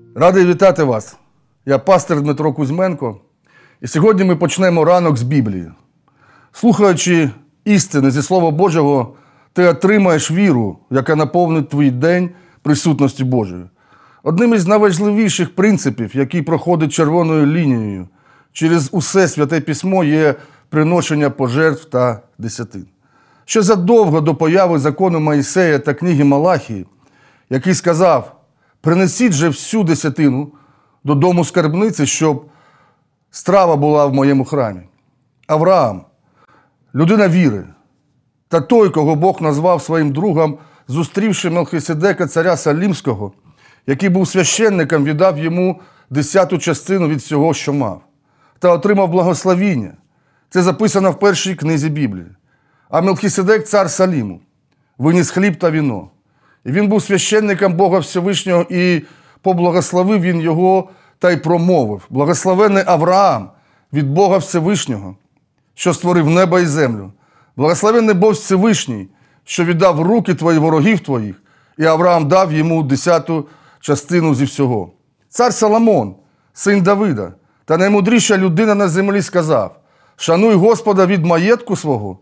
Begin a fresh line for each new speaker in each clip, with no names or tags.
Радий вітати вас. Я пастир Дмитро Кузьменко. І сьогодні ми почнемо ранок з Біблії. Слухаючи істини зі Слова Божого, ти отримаєш віру, яка наповнить твій день присутності Божої. Одним із найважливіших принципів, який проходить червоною лінією через усе Святе Письмо, є приношення пожертв та десятин. Ще задовго до появи закону Моїсея та книги Малахії, який сказав: «Принесіть же всю десятину додому скарбниці, щоб страва була в моєму храмі». Авраам, людина віри, та той, кого Бог назвав своїм другом, зустрівши Мелхиседека, царя Салімського, який був священником, віддав йому 10-ту частину від всього, що мав, та отримав благословіння. Це записано в першій книзі Біблії. А Мелхиседек, цар Саліму, виніс хліб та віно. І він був священником Бога Всевишнього, і поблагословив він його та й промовив: «Благословений Авраам від Бога Всевишнього, що створив небо і землю. Благословений Бог Всевишній, що віддав в руки твої ворогів твоїх». І Авраам дав йому 10-ту частину зі всього. Цар Соломон, син Давида, та наймудріша людина на землі, сказав: «Шануй Господа від маєтку свого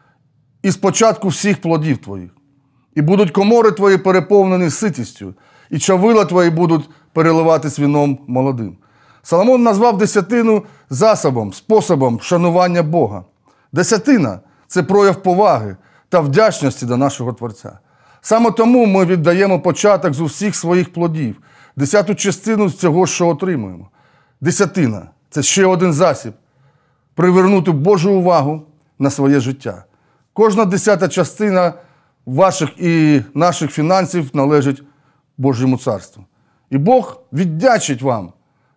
і спочатку всіх плодів твоїх. І будуть комори твої переповнені ситістю, і човила твої будуть переливатись віном молодим». Соломон назвав десятину засобом, способом шанування Бога. Десятина – це прояв поваги та вдячності до нашого Творця. Саме тому ми віддаємо початок з усіх своїх плодів, 10-ту частину з цього, що отримуємо. Десятина – це ще один засіб привернути Божу увагу на своє життя. Кожна 10-та частина ваших і наших фінансів належить Божому царству. І Бог віддячить вам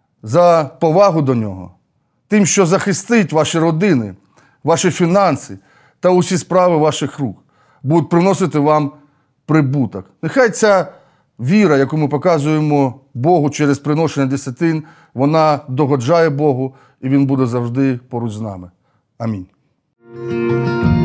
за повагу до Нього, тим, що захистить ваші родини, ваші фінанси та усі справи ваших рук, будуть приносити вам прибуток. Нехай ця віра, яку ми показуємо Богу через приношення десятин, вона догоджає Богу, і Він буде завжди поруч з нами. Амінь.